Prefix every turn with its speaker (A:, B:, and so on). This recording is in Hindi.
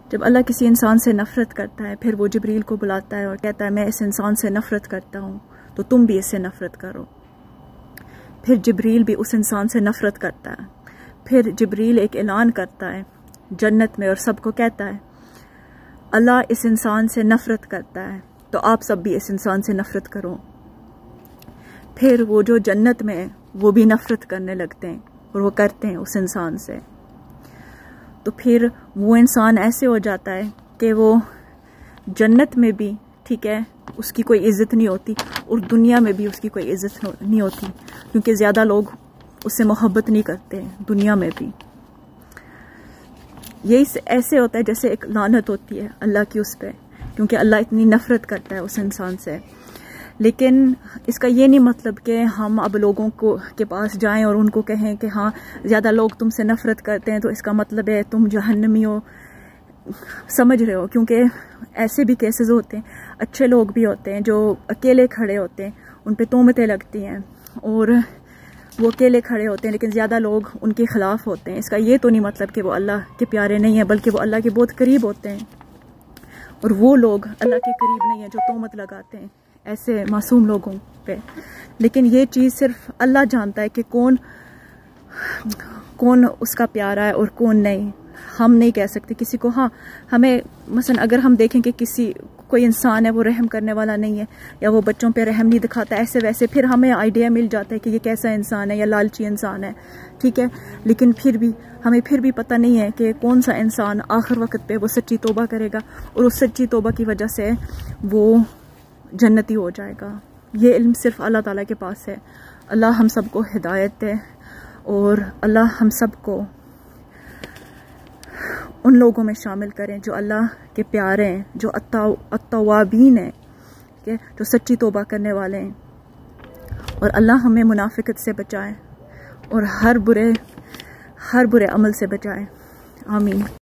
A: जब अल्लाह किसी इंसान से नफ़रत करता है फिर वो जिब्रील को बुलाता है और कहता है मैं इस इंसान से नफ़रत करता हूँ तो तुम भी इससे नफ़रत करो। फिर जिब्रील भी उस इंसान से नफ़रत करता है। फिर जिब्रील एक ऐलान करता है जन्नत में और सबको कहता है अल्लाह इस इंसान से नफ़रत करता है तो आप सब भी इस इंसान से नफ़रत करो। फिर वो जो जन्नत में है वो भी नफ़रत करने लगते हैं और वो करते हैं उस इंसान से। तो फिर वो इंसान ऐसे हो जाता है कि वो जन्नत में भी ठीक है उसकी कोई इज़्ज़त नहीं होती और दुनिया में भी उसकी कोई इज़्ज़त नहीं होती, क्योंकि ज़्यादा लोग उससे मोहब्बत नहीं करते हैं दुनिया में भी। यही ऐसे होता है जैसे एक लानत होती है अल्लाह की उस पर, क्योंकि अल्लाह इतनी नफ़रत करता है उस इंसान से। लेकिन इसका ये नहीं मतलब कि हम अब लोगों को के पास जाएं और उनको कहें कि हाँ ज़्यादा लोग तुमसे नफ़रत करते हैं तो इसका मतलब है तुम जहन्नमी हो। समझ रहे हो, क्योंकि ऐसे भी केसेस होते हैं, अच्छे लोग भी होते हैं जो अकेले खड़े होते हैं, उन पे तोहमतें लगती हैं और वो अकेले खड़े होते हैं लेकिन ज़्यादा लोग उनके ख़िलाफ़ होते हैं। इसका ये तो नहीं मतलब कि वो अल्लाह के प्यारे नहीं हैं, बल्कि वो अल्लाह के बहुत करीब होते हैं और वो लोग अल्लाह के करीब नहीं हैं जो तोहमत लगाते हैं ऐसे मासूम लोगों पे। लेकिन ये चीज़ सिर्फ अल्लाह जानता है कि कौन उसका प्यारा है और कौन नहीं। हम नहीं कह सकते किसी को। हाँ, हमें मसलन अगर हम देखें कि कोई इंसान है वो रहम करने वाला नहीं है या वो बच्चों पे रहम नहीं दिखाता ऐसे वैसे, फिर हमें आइडिया मिल जाता है कि ये कैसा इंसान है या लालची इंसान है, ठीक है। लेकिन फिर भी हमें फिर भी पता नहीं है कि कौन सा इंसान आखिर वक्त पे वो सच्ची तौबा करेगा और उस सच्ची तौबा की वजह से वो जन्नती हो जाएगा। ये इल्म सिर्फ अल्लाह ताला के पास है। अल्लाह हम सबको हिदायत दे और अल्लाह हम सबको उन लोगों में शामिल करें जो अल्लाह के प्यारे हैं, जो अत्तवाबीन हैं, ठीक है, जो सच्ची तौबा करने वाले हैं। और अल्लाह हमें मुनाफिकत से बचाए और हर बुरे अमल से बचाए। आमीन।